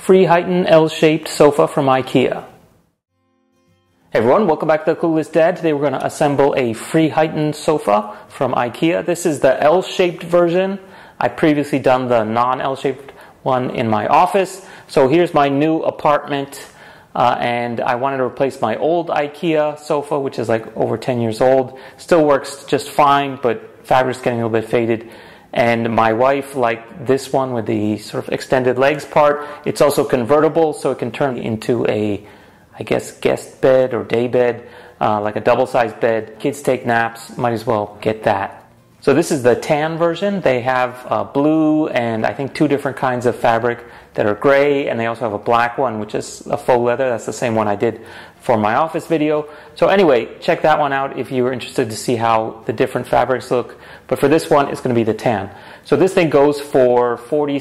Friheiten L-shaped sofa from IKEA. Hey everyone, welcome back to The Clueless Dad. Today we're going to assemble a Friheiten sofa from IKEA. This is the L-shaped version. I've previously done the non-L-shaped one in my office. So here's my new apartment, and I wanted to replace my old IKEA sofa, which is like over 10 years old. Still works just fine, but fabric's getting a little bit faded. And my wife liked this one with the sort of extended legs part. It's also convertible, so it can turn into a, I guess, guest bed or day bed, like a double-sized bed. Kids take naps, might as well get that. So this is the tan version. They have blue and I think 2 different kinds of fabric that are gray, and they also have a black one, which is a faux leather. That's the same one I did for my office video. So anyway, check that one out if you were interested to see how the different fabrics look. But for this one, it's going to be the tan. So this thing goes for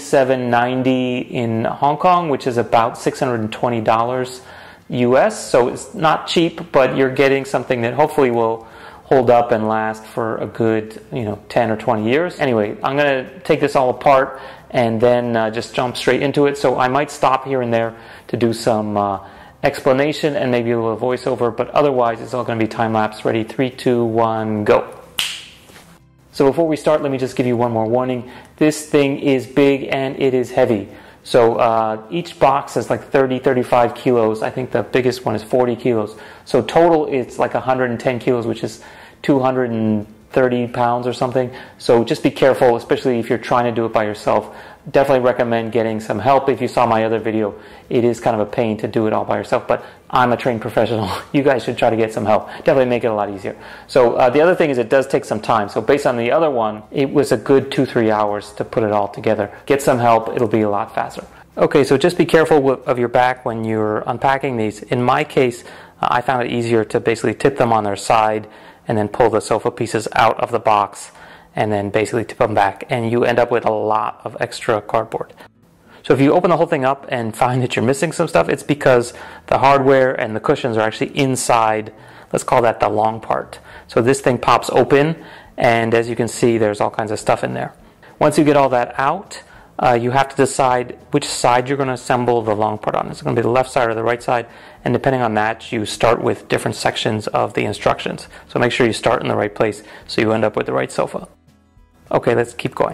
$47.90 in Hong Kong, which is about $620 US. So it's not cheap, but you're getting something that hopefully will hold up and last for a good, 10 or 20 years. Anyway, I'm going to take this all apart and then just jump straight into it. So I might stop here and there to do some explanation and maybe a little voiceover, but otherwise it's all going to be time-lapse. Ready? 3, 2, 1, go. So before we start, let me just give you one more warning. This thing is big and it is heavy. So each box is like 35 kilos. I think the biggest one is 40 kilos. So total it's like 110 kilos, which is 230 pounds or something. So just be careful, especially if you're trying to do it by yourself. Definitely recommend getting some help. If you saw my other video, it is kind of a pain to do it all by yourself, but I'm a trained professional. You guys should try to get some help. Definitely make it a lot easier. So the other thing is it does take some time. So based on the other one, it was a good 2-3 hours to put it all together. Get some help. It'll be a lot faster. Okay, so just be careful of your back when you're unpacking these. In my case, I found it easier to basically tip them on their side and then pull the sofa pieces out of the box and then basically tip them back, and you end up with a lot of extra cardboard. So if you open the whole thing up and find that you're missing some stuff, it's because the hardware and the cushions are actually inside, let's call that the long part. So this thing pops open, and as you can see, there's all kinds of stuff in there. Once you get all that out, you have to decide which side you're going to assemble the long part on. It's going to be the left side or the right side, and depending on that, you start with different sections of the instructions. So make sure you start in the right place so you end up with the right sofa. Okay, let's keep going.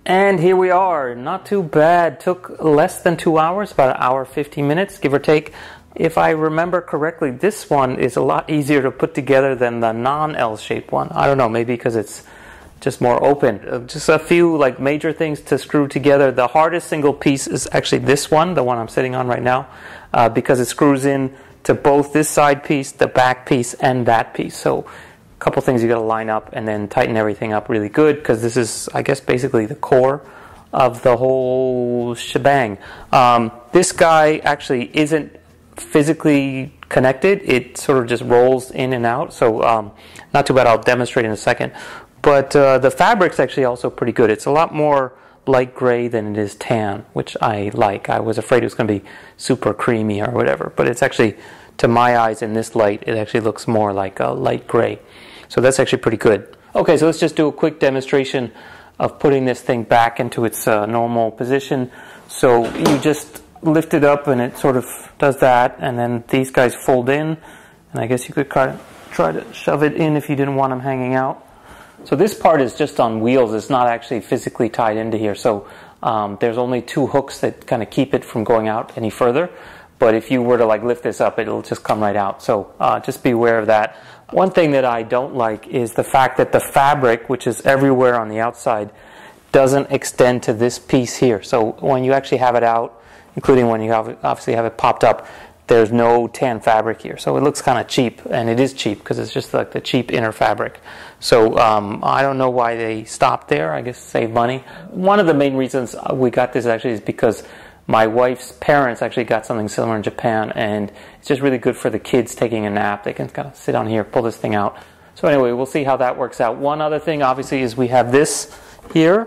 And here we are. Not too bad. Took less than 2 hours, about an hour 50 minutes, give or take. If I remember correctly, this one is a lot easier to put together than the non-L-shaped one. I don't know, maybe because it's just more open. Just a few like major things to screw together. The hardest single piece is actually this one, the one I'm sitting on right now, because it screws in to both this side piece, the back piece, and that piece. So a couple things you got to line up and then tighten everything up really good, because this is, I guess, basically the core of the whole shebang. This guy actually isn't physically connected. It sort of just rolls in and out. So not too bad. I'll demonstrate in a second. But the fabric's actually also pretty good. It's a lot more light gray than it is tan, which I like. I was afraid it was going to be super creamy or whatever. But it's actually, to my eyes in this light, it actually looks more like a light gray. So that's actually pretty good. Okay, so let's just do a quick demonstration of putting this thing back into its normal position. So you just lift it up and it sort of does that, and then these guys fold in, and I guess you could try to shove it in if you didn't want them hanging out. So this part is just on wheels. It's not actually physically tied into here. So there's only 2 hooks that kind of keep it from going out any further. But if you were to like lift this up, it'll just come right out. So just be aware of that. One thing that I don't like is the fact that the fabric, which is everywhere on the outside, doesn't extend to this piece here. So when you actually have it out, including when you obviously have it popped up, there's no tan fabric here. So it looks kind of cheap, and it is cheap because it's just like the cheap inner fabric. So I don't know why they stopped there. I guess save money. One of the main reasons we got this actually is because my wife's parents actually got something similar in Japan, and it's just really good for the kids taking a nap. They can kind of sit on here, pull this thing out. So anyway, we'll see how that works out. One other thing, obviously, is we have this here.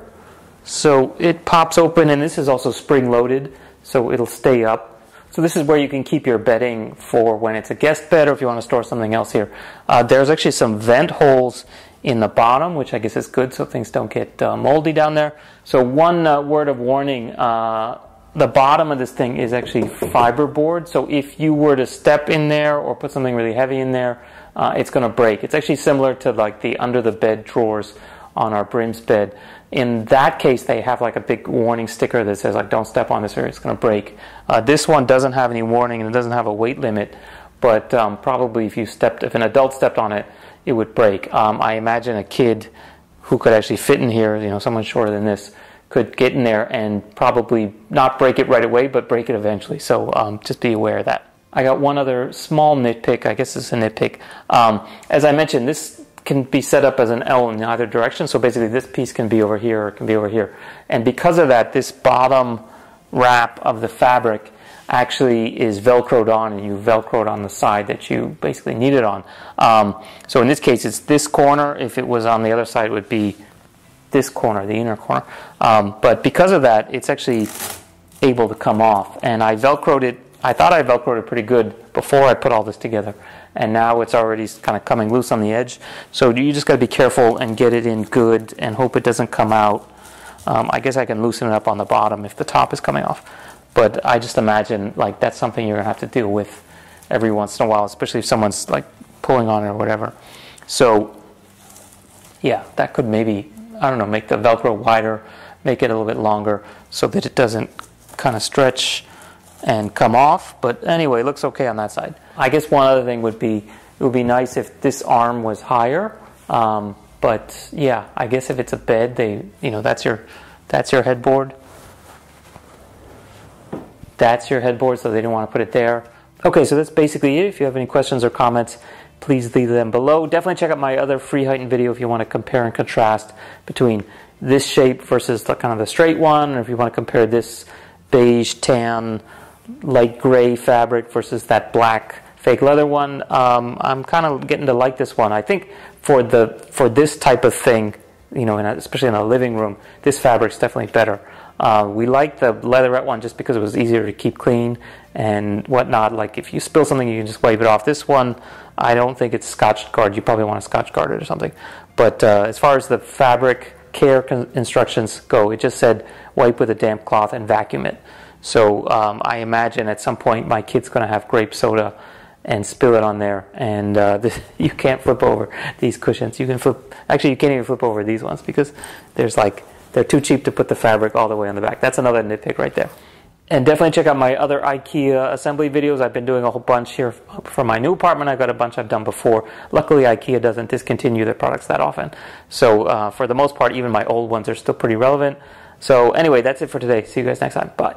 So it pops open, and this is also spring-loaded, so it'll stay up. So this is where you can keep your bedding for when it's a guest bed, or if you want to store something else here. There's actually some vent holes in the bottom, which I guess is good so things don't get moldy down there. So one word of warning, the bottom of this thing is actually fiberboard. So if you were to step in there or put something really heavy in there, it's going to break. It's actually similar to like the under the bed drawers on our Brims bed. In that case, they have like a big warning sticker that says like, don't step on this or it's going to break. This one doesn't have any warning, and it doesn't have a weight limit, but probably if an adult stepped on it, it would break. I imagine a kid who could actually fit in here, someone shorter than this, could get in there and probably not break it right away, but break it eventually. So just be aware of that. I got one other small nitpick. I guess it's a nitpick. As I mentioned, this can be set up as an L in either direction. So basically this piece can be over here or it can be over here. And because of that, this bottom wrap of the fabric actually is Velcroed on, and you Velcroed on the side that you basically need it on. So in this case, it's this corner. If it was on the other side, it would be this corner, the inner corner. But because of that, it's actually able to come off. And I Velcroed it. I thought I Velcroed it pretty good before I put all this together, and now it's already kind of coming loose on the edge. So you just got to be careful and get it in good and hope it doesn't come out. I guess I can loosen it up on the bottom if the top is coming off. But I just imagine like that's something you're going to have to deal with every once in a while, especially if someone's like pulling on it or whatever. So yeah, that could maybe, I don't know, make the Velcro wider, make it a little bit longer so that it doesn't kind of stretch and come off. But anyway, it looks okay on that side. I guess one other thing would be, it would be nice if this arm was higher. But yeah, I guess if it's a bed, that's your headboard. That's your headboard, so they didn't want to put it there. Okay, so that's basically it. If you have any questions or comments, please leave them below. Definitely check out my other free heightened video if you want to compare and contrast between this shape versus the kind of the straight one, or if you want to compare this beige, tan, light gray fabric versus that black fake leather one. I'm kind of getting to like this one. I think for this type of thing, especially in a living room, this fabric's definitely better. We like the leatherette one just because it was easier to keep clean and whatnot. Like if you spill something, you can just wipe it off. This one, I don't think it's Scotch Guard. You probably want to Scotch Guard it or something. But as far as the fabric care instructions go, it just said wipe with a damp cloth and vacuum it. So I imagine at some point my kid's going to have grape soda and spill it on there, and you can't flip over these cushions. You can flip, actually you can't even flip over these ones because there's like They're too cheap to put the fabric all the way on the back. That's another nitpick right there. And definitely check out my other IKEA assembly videos. I've been doing a whole bunch here for my new apartment. I've got a bunch I've done before. Luckily, IKEA doesn't discontinue their products that often. So for the most part, even my old ones are still pretty relevant. So anyway, that's it for today. See you guys next time. Bye.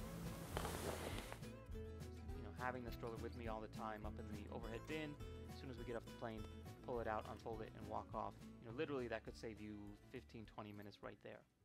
Having the stroller with me all the time up in the overhead bin. As soon as we get off the plane, pull it out, unfold it, and walk off. Literally that could save you 15-20 minutes right there.